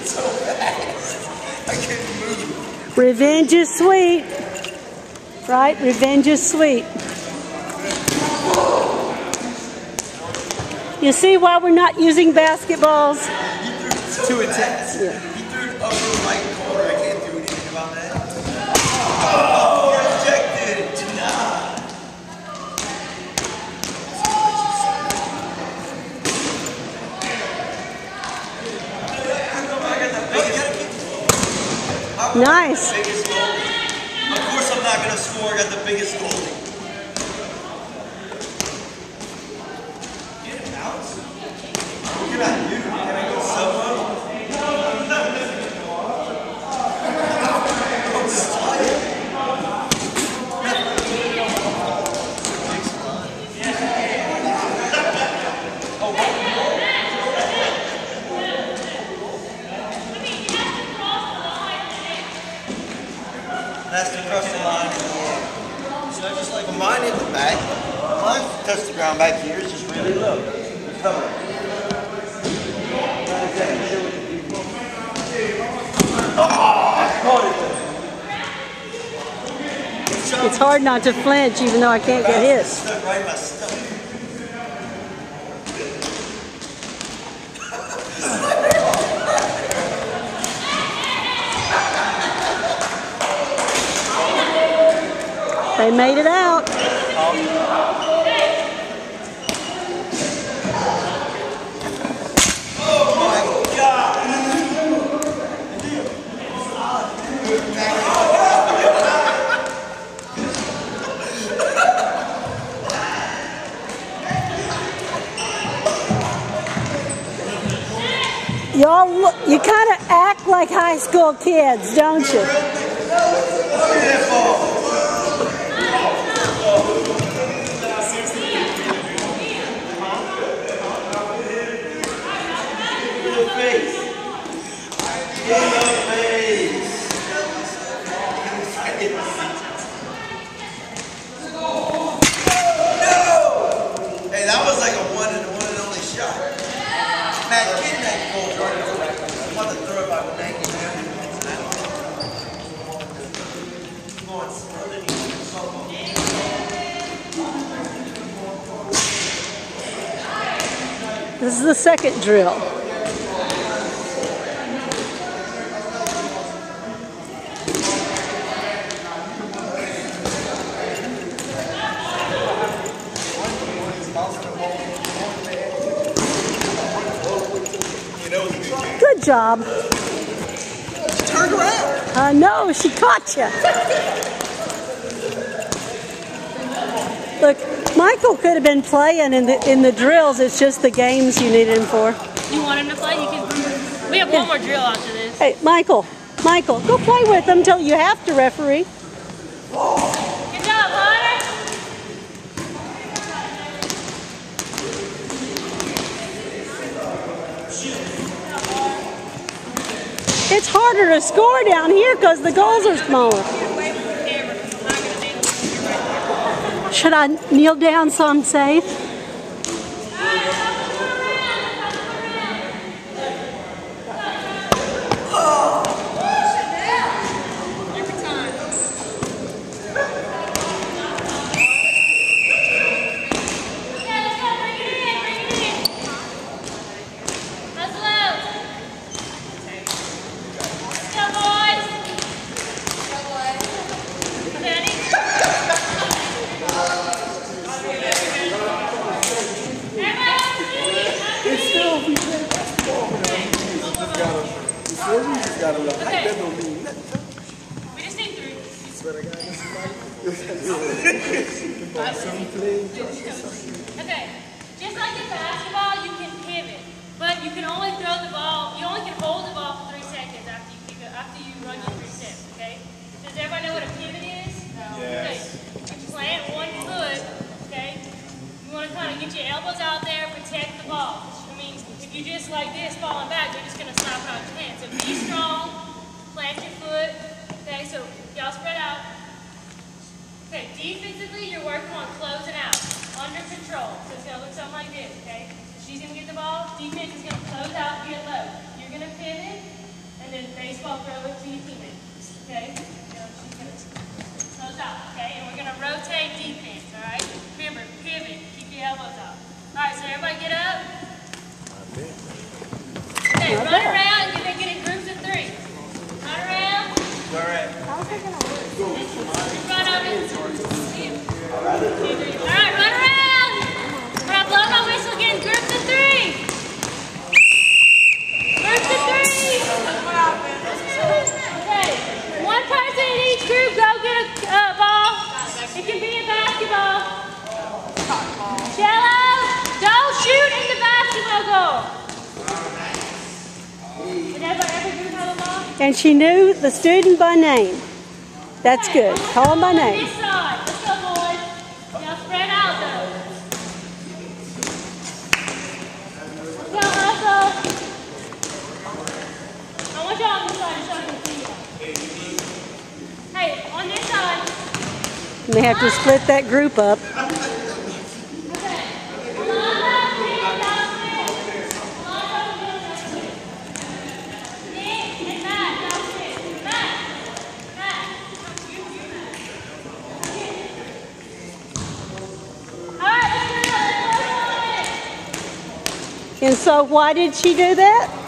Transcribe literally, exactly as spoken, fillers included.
so fast. I can't move. Revenge is sweet. Right? Revenge is sweet. You see why we're not using basketballs? It's too intense. Yeah. He threw it upper right corner. I can't do anything about that. Oh, rejected. Nah. Nice. Of course I'm not going to score. I got the biggest goalie. Get it out. What can I do? Can I go somewhere? I'm just tired. That's to cross the line. So I just like mine in the back. Mine touched the ground back here. It's just really low. It's coming. Oh, I caught it. It's hard not to flinch even though I can't get hit. Stuck right in my stomach. They made it out. Oh my God! Y'all, look, you kind of act like high school kids, don't you? Hey, that was like a one and one and only shot. Matt, get that goal, Jordan. I'm about to throw it by the neck and going slow than you. This is the second drill. Good job. Turned around. Uh, no, she caught you. Look, Michael could have been playing in the in the drills. It's just the games you needed him for. You want him to play? You can. We have one more drill after this. Hey, Michael, Michael, go play with them until you have to referee. Good job, Hunter. It's harder to score down here because the goals are smaller. Should I kneel down so I'm safe? Okay, just like in basketball, you can pivot, but you can only throw the ball, you only can hold the ball for three seconds after you kick it, after you run your three steps, okay? Does everybody know what a pivot is? No. Yes. Okay. You plant one foot, okay? You want to kind of get your elbows out there, protect the ball. I mean, if you just like this, falling back, you're just going to slap it on your hand. So be strong, plant your foot, okay? So y'all spread out. Okay, defensively, you're working on closing out, under control. So it's going to look something like this, okay? So she's going to get the ball, defense is going to close out, get low. You're going to pivot, Okay, run around and get in groups of three. Run around. All right. Run over. All right, run around. When I blow my whistle, get in groups of three. Groups of three. Okay, one person in each group go get a uh, ball. It can be a basketball. Jello, don't shoot in the basketball goal. Did everybody, every group have a ball? And she knew the student by name. That's good. Call him by name. This side. Let's go, boys. Y'all spread out, though. Let's go, hustle. I want y'all on this side so I can see you. Hey, on this side. You may have to split that group up. Okay. Alonzo, Nick, downstairs. Alonzo, Bill, downstairs. Nick and Matt, downstairs. Matt. Matt. All right, let's go. Let's go. And so why did she do that?